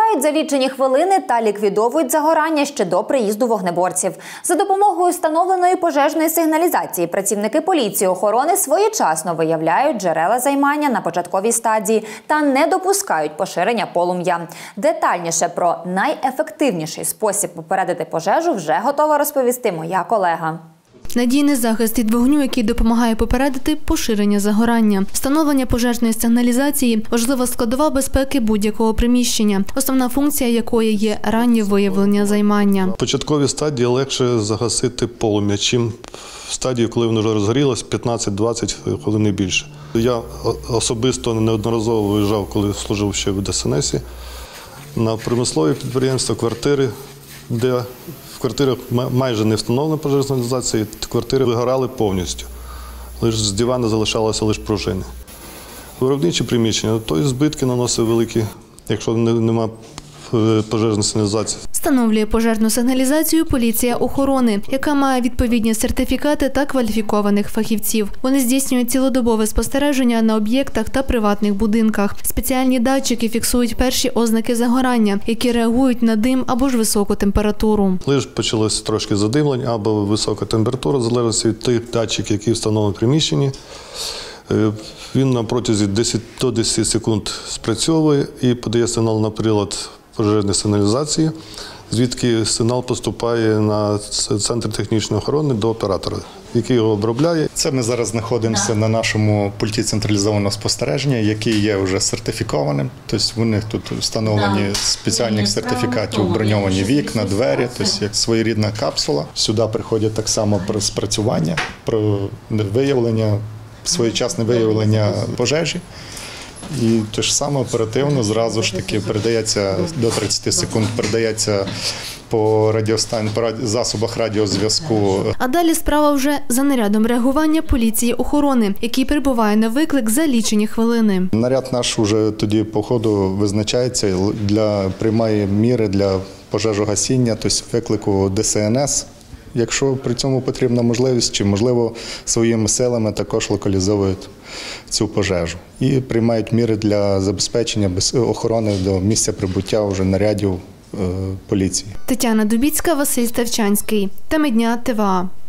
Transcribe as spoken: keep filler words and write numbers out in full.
Прибувають за лічені хвилини та ліквідовують загорання ще до приїзду вогнеборців. За допомогою встановленої пожежної сигналізації працівники поліції охорони своєчасно виявляють джерела займання на початковій стадії та не допускають поширення полум'я. Детальніше про найефективніший спосіб попередити пожежу вже готова розповісти моя колега. Надійний захист від вогню, який допомагає попередити поширення загорання. Встановлення пожежної сигналізації – важлива складова безпеки будь-якого приміщення, основна функція якої є раннє виявлення займання. В початковій стадії легше загасити полум'я, чим в стадії, коли воно вже розгорілось, п'ятнадцять-двадцять хвилин і більше. Я особисто неодноразово виїжджав, коли служив ще в Де Ес Ен Есі, на промислові підприємства, квартири, де в квартирах майже не встановлена пожежна сигналізація, квартири вигорали повністю. Лише з дивана залишалися лише пружини. Виробничі приміщення, то і збитки наносить великі, якщо немає пожежної сигналізації. Встановлює пожежну сигналізацію поліція охорони, яка має відповідні сертифікати та кваліфікованих фахівців. Вони здійснюють цілодобове спостереження на об'єктах та приватних будинках. Спеціальні датчики фіксують перші ознаки загорання, які реагують на дим або ж високу температуру. Лише почалось трошки задимлення або висока температура, в залежності від тих датчиків, які встановлені в приміщенні. Він на протязі десяти до десяти секунд спрацьовує і подає сигнал на прилад пожежної сигналізації, звідки сигнал поступає на центр технічної охорони до оператора, який його обробляє. Це ми зараз знаходимося на нашому пульті централізованого спостереження, який є вже сертифікованим. Тобто у них тут встановлені спеціальних сертифікатів, броньовані вікна, двері, тобто як своєрідна капсула. Сюди приходять так само про спрацювання, про виявлення, своєчасне виявлення пожежі. І те ж саме оперативно зразу ж таки передається до тридцяти секунд, передається по радіостан... по засобах радіозв'язку. А далі справа вже за нарядом реагування поліції охорони, який прибуває на виклик за лічені хвилини. Наряд наш вже тоді по ходу визначається, для приймає міри для пожежогасіння, тобто виклику Де Ес Ен Ес. Якщо при цьому потрібна можливість, чи, можливо, своїми силами також локалізовують цю пожежу. І приймають міри для забезпечення охорони до місця прибуття вже нарядів поліції. Тетяна Дубіцька, Василь Ставчанський. Теми дня ТВА.